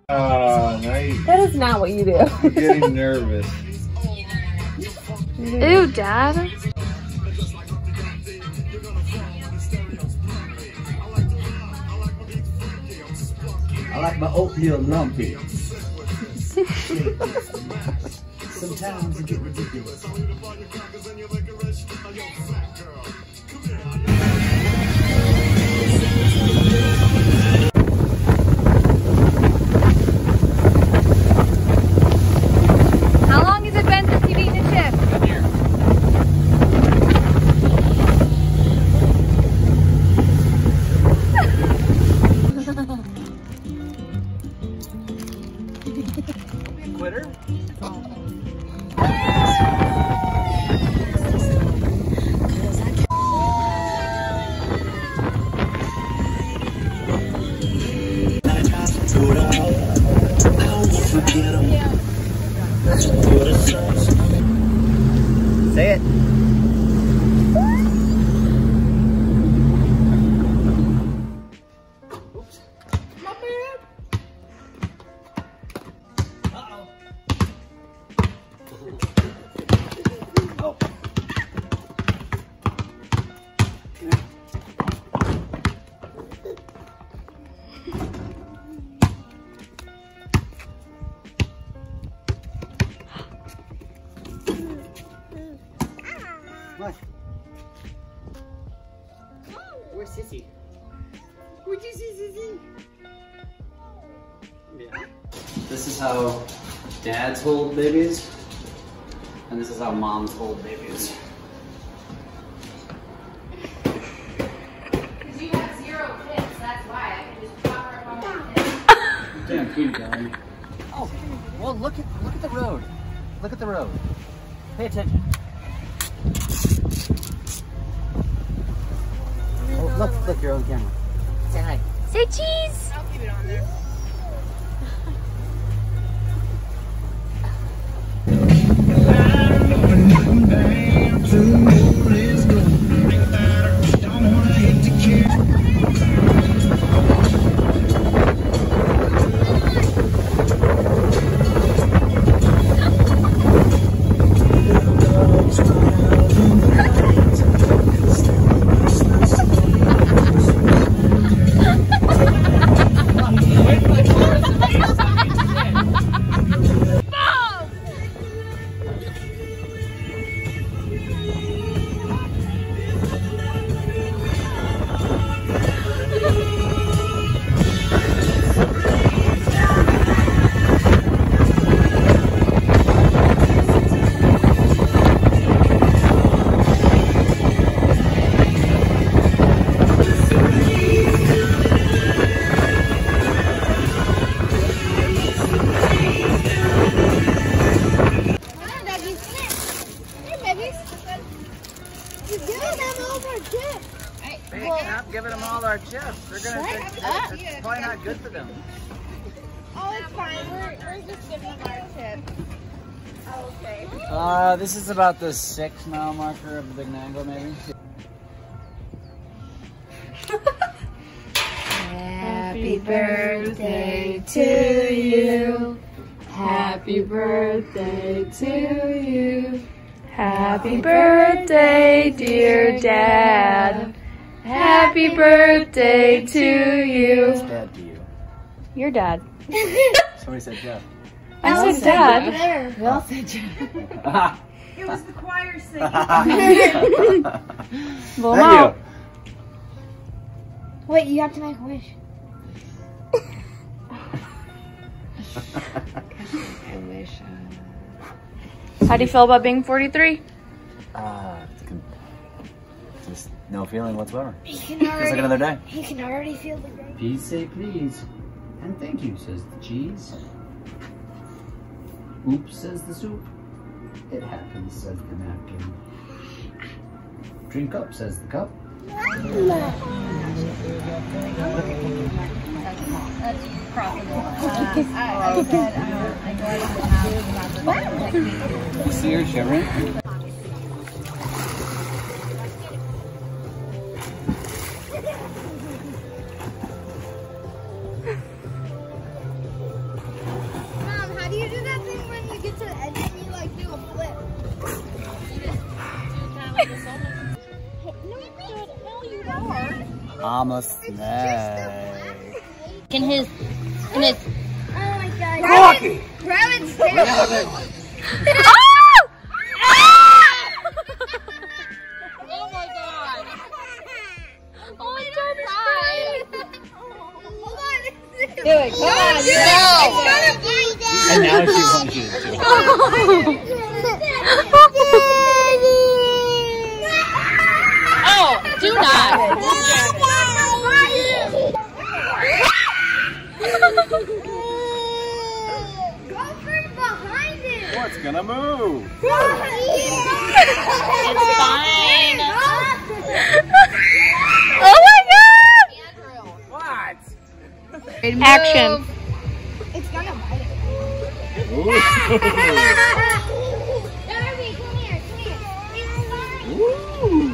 Oh, nice. That is not what you do. I'm getting nervous. Ew, Dad. I like my oatmeal lumpy. Sometimes it get ridiculous. How long has it been since you've eaten a chip? Quitter? Say it. Oops. My bad. Uh-oh. Oh. What? Where's Sissy? Where'd you see Sissy? Yeah. This is how dads hold babies, and this is how moms hold babies. Because you have 0 kids, that's why. I can just pop her up on my kids. Damn cute, darling. Oh, well, look at the road. Look at the road. Pay attention. Oh, look, you're on camera. Say hi. Say cheese! I'll keep it on there. Giving them all our chips. They're gonna think it's probably not good for them. Oh, it's fine. We're just giving them our tip. Oh, okay. This is about the 6 mile marker of the big mango, maybe. Happy birthday to you. Happy birthday to you. Happy birthday, dear Dad. Happy birthday to you. It's bad to you. Your dad. Somebody said Jeff. I said Dad. We all said Jeff. It was the choir singing. Well, Thank you. Wait, you have to make a wish. I wish. How do you feel about being 43? Just no feeling whatsoever. He can Just like another day. He can already feel the growth. Please say please. And thank you, says the cheese. Oops, says the soup. It happens, says the napkin. Drink up, says the cup. That's profitable. You see her shivering? mama snake. In his. Oh my god. Rocky! Rabbit's tail. Oh my god! Oh, it's so Hold on. Do it, come on, do it. And now she wants you to do it. Oh, do not. Go from behind it. What's gonna move? It's fine. Oh my god! What? Action. It's gonna bite it. Ooh. Darby, come here, come here. Ooh.